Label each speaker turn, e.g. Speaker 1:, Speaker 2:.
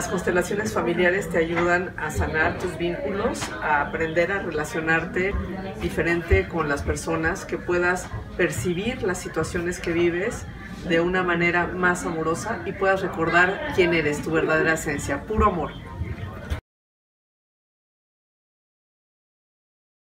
Speaker 1: constelaciones familiares te ayudan a sanar tus vínculos, a aprender a relacionarte diferente con las personas, que puedas percibir las situaciones que vives de una manera más amorosa y puedas recordar quién eres, tu verdadera esencia, puro amor.